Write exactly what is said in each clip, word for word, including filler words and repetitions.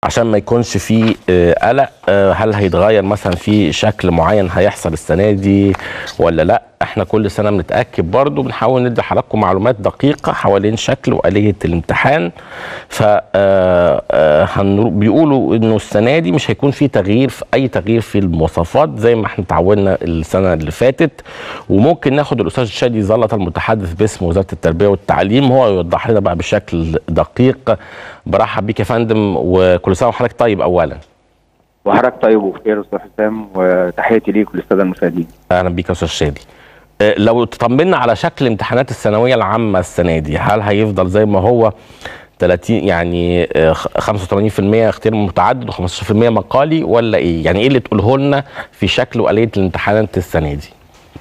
عشان ما يكونش فيه آه، قلق. آه، هل هيتغير مثلا في شكل معين هيحصل السنه دي ولا لا؟ احنا كل سنه بنتاكد برضو، بنحاول ندي حضراتكم معلومات دقيقه حوالين شكل واليه الامتحان. ف بيقولوا انه السنه دي مش هيكون في تغيير، في اي تغيير في المواصفات زي ما احنا اتعودنا السنه اللي فاتت. وممكن ناخد الاستاذ شادي زلط المتحدث باسم وزاره التربيه والتعليم، هو يوضح لنا بقى بشكل دقيق. برحب بيك يا فندم، وكل سنه وحضرتك طيب. اولا وحضرتك طيب وبخير استاذ حسام، وتحياتي ليك وللساده المشاهدين. اهلا بيك يا استاذ شادي. لو تطمنا على شكل امتحانات الثانويه العامه السنه دي، هل هيفضل زي ما هو ثلاثين يعني خمسة وثمانين بالمئة اختيار متعدد وخمسة عشر بالمئة مقالي، ولا ايه؟ يعني ايه اللي تقوله لنا في شكل واليه الامتحانات السنه دي؟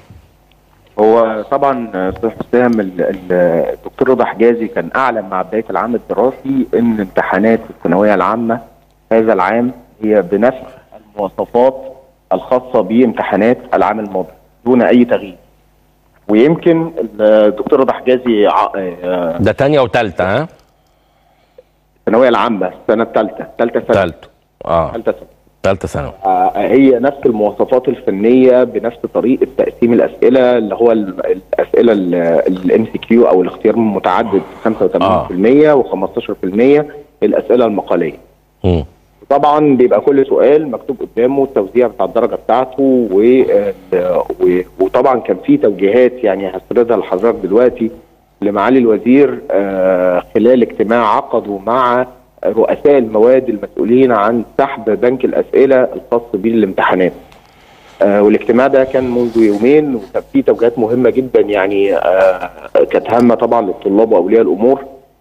هو طبعا استاذ حسام الدكتور رضا حجازي كان اعلن مع بدايه العام الدراسي ان امتحانات الثانويه العامه هذا العام هي بنفس المواصفات الخاصه بامتحانات العام الماضي دون اي تغيير. ويمكن الدكتور رضا حجازي ده تانية وثالثه ها؟ الثانويه العامه السنه الثالثه ثالثه سنه ثالثه اه ثالثه سنه ثالثه ثانوي. آه هي نفس المواصفات الفنيه بنفس طريقه تقسيم الاسئله، اللي هو الاسئله الام سي كيو او الاختيار المتعدد خمسة وثمانين بالمئة آه. وخمستاشر بالمئة الاسئله المقاليه. م. طبعا بيبقى كل سؤال مكتوب قدامه التوزيع بتاع الدرجه بتاعته، وطبعا كان في توجيهات يعني هسردها لحضرتك دلوقتي لمعالي الوزير آه خلال اجتماع عقده مع رؤساء المواد المسؤولين عن سحب بنك الاسئله الخاص بالامتحانات. آه والاجتماع ده كان منذ يومين، وكان فيه توجيهات مهمه جدا يعني آه كانت هامه طبعا للطلاب واولياء الامور.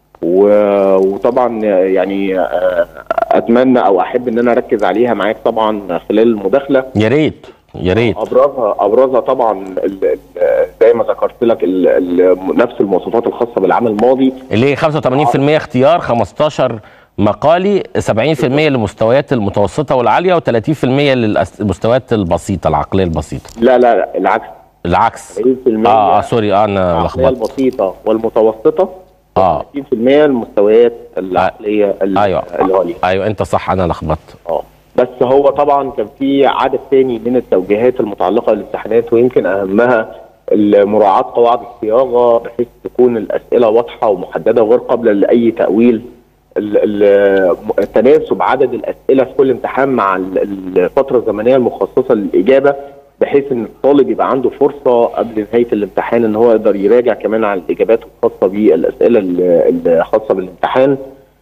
وطبعا يعني آه اتمنى او احب ان انا اركز عليها معاك طبعا خلال المداخله. يا ريت يا ريت. ابرزها ابرزها طبعا زي ما ذكرت لك نفس المواصفات الخاصه بالعام الماضي اللي هي خمسة وثمانين بالمئة اختيار، خمستاشر مقالي، سبعين بالمئة للمستويات المتوسطه والعاليه، وثلاثين بالمئة للمستويات البسيطه العقليه البسيطه. لا لا لا العكس. العكس اه, آه سوري اه انا لخبطت. العقليه البسيطه والمتوسطه اه ثلاثين بالمئة المستويات العقليه ايوه العاليه. ايوه انت صح، انا لخبطت. اه بس هو طبعا كان في عدد ثاني من التوجيهات المتعلقه بالامتحانات، ويمكن اهمها مراعاه قواعد الصياغه بحيث تكون الاسئله واضحه ومحدده وغير قابله لاي تاويل. تناسب عدد الاسئله في كل امتحان مع الفتره الزمنيه المخصصه للاجابه، بحيث ان الطالب يبقى عنده فرصه قبل نهايه الامتحان ان هو يقدر يراجع كمان على الاجابات الخاصه بالاسئله الخاصه بالامتحان.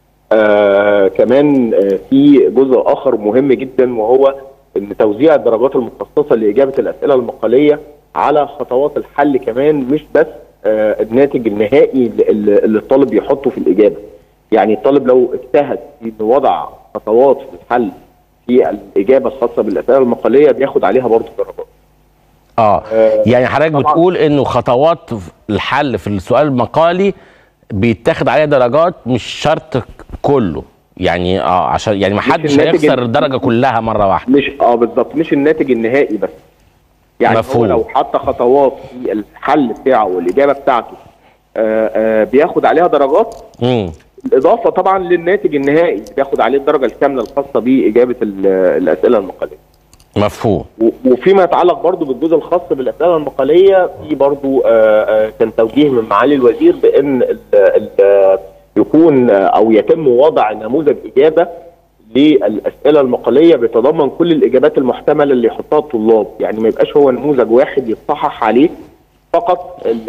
آه كمان آه في جزء اخر مهم جدا، وهو ان توزيع الدرجات المخصصه لاجابه الاسئله المقاليه على خطوات الحل كمان، مش بس آه الناتج النهائي اللي الطالب يحطه في الاجابه. يعني الطالب لو اجتهد في وضع خطوات في الحل في الاجابه الخاصه بالاسئله المقاليه بياخد عليها برضه درجات. اه, آه يعني حضرتك بتقول انه خطوات الحل في السؤال المقالي بيتاخد عليها درجات، مش شرط كله يعني اه عشان يعني ما حدش هيخسر الدرجه كلها مره واحده. مش اه بالظبط، مش الناتج النهائي بس. يعني مفهوم. هو لو حط خطوات في الحل بتاعه والاجابه بتاعته آآ آآ بياخد عليها درجات، امم الاضافه طبعا للناتج النهائي بياخد عليه الدرجه الكامله الخاصه باجابه الاسئله المقاليه. مفهوم. وفيما يتعلق برضو بالجزء الخاص بالاسئله المقاليه، في برضو كان توجيه من معالي الوزير بان ال ال يكون او يتم وضع نموذج اجابه للاسئله المقاليه بيتضمن كل الاجابات المحتمله اللي يحطها الطلاب. يعني ما يبقاش هو نموذج واحد يتصحح عليه فقط، ال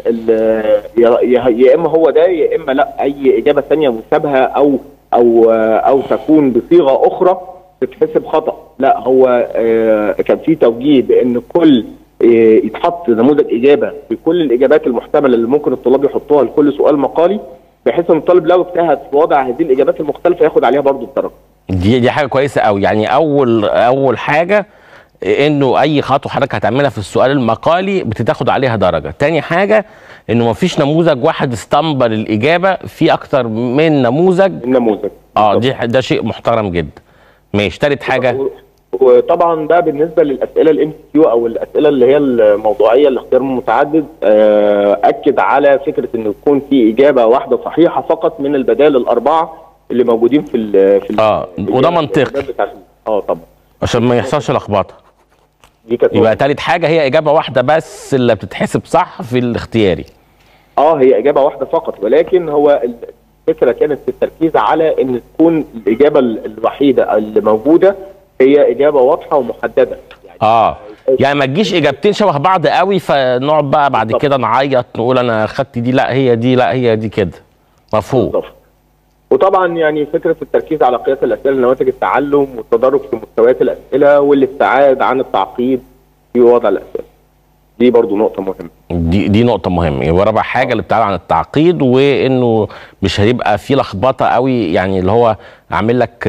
ال يا اما هو ده يا اما لا اي اجابه ثانيه مشابهه او او او تكون بصيغه اخرى تتحسب خطا. لا هو آه كان في توجيه بان كل آه يتحط نموذج اجابه بكل الاجابات المحتمله اللي ممكن الطلاب يحطوها لكل سؤال مقالي، بحيث ان الطالب لو اجتهد في وضع هذه الاجابات المختلفه ياخد عليها برضه الدرجه. دي دي حاجه كويسه قوي. يعني اول اول حاجه انه اي خطوه حضرتك هتعملها في السؤال المقالي بتاخد عليها درجه. تاني حاجه انه ما فيش نموذج واحد استنبل الاجابه، في اكتر من نموذج. نموذج اه دي ده شيء محترم جدا. ماشي. تالت حاجه، وطبعا ده بالنسبه للاسئله الام سي كيو او الاسئله اللي هي الموضوعيه الاختيار المتعدد، اكد على فكره انه يكون في اجابه واحده صحيحه فقط من البدائل الاربعه اللي موجودين في ال في اه وده منطقي. اه طبعا عشان ما يحصلش لخبطه. دي كانت يبقى تالت حاجه هي اجابه واحده بس اللي بتتحسب صح في الاختياري. اه هي اجابه واحده فقط، ولكن هو الفكره كانت في التركيز على ان تكون الاجابه الوحيده اللي موجوده هي اجابه واضحه ومحدده. يعني اه يعني ما تجيش اجابتين شبه بعض قوي فنقعد بقى بعد كده نعيط نقول انا خدت دي لا هي دي لا هي دي كده. مفهوم. بالظبط. وطبعا يعني فكره التركيز على قياس الاسئله لنماذج التعلم والتدرج في مستويات الاسئله والابتعاد عن التعقيد في وضع الاسئله. دي برضو نقطه مهمه. دي دي نقطه مهمه. يبقى رابع حاجه الابتعاد عن التعقيد، وانه مش هيبقى في لخبطه قوي، يعني اللي هو عامل لك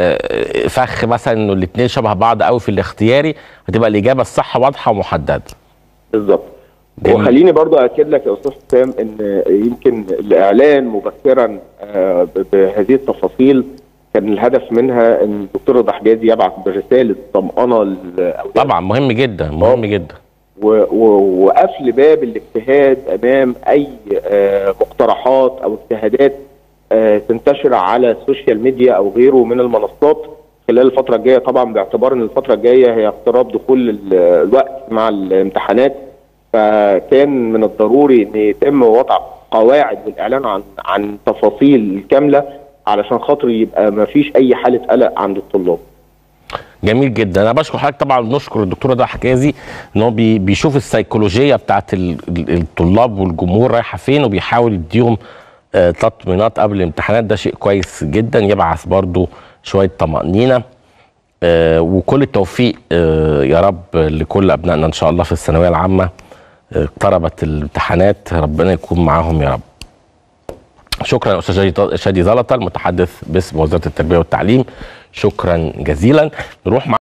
فخ مثلا انه الاثنين شبه بعض قوي في الاختياري، هتبقى الاجابه الصح واضحه ومحدده. بالظبط. وخليني برضو اكد لك يا استاذ حسام ان يمكن الاعلان مبكرا بهذه التفاصيل كان الهدف منها ان الدكتور رضا حجازي يبعث برساله طمانه للاولاد. طبعا مهم جدا مهم جدا. وقفل باب الاجتهاد امام اي مقترحات او اجتهادات تنتشر على السوشيال ميديا او غيره من المنصات خلال الفتره الجايه، طبعا باعتبار ان الفتره الجايه هي اقتراب دخول الوقت مع الامتحانات، فكان من الضروري ان يتم وضع قواعد والاعلان عن عن تفاصيل كامله علشان خاطر يبقى ما فيش اي حاله قلق عند الطلاب. جميل جدا. انا بشكر حضرتك طبعا، نشكر الدكتور رضا حجازي ان هو بي بيشوف السيكولوجيه بتاعت الطلاب والجمهور رايحه فين وبيحاول يديهم آه تطمينات قبل الامتحانات. ده شيء كويس جدا، يبعث برضو شويه طمانينه. آه وكل التوفيق آه يا رب لكل ابنائنا ان شاء الله في الثانويه العامه. اقتربت الامتحانات، ربنا يكون معاهم يا رب. شكرا استاذ شادي زلطه المتحدث باسم وزاره التربيه والتعليم، شكرا جزيلا. نروح مع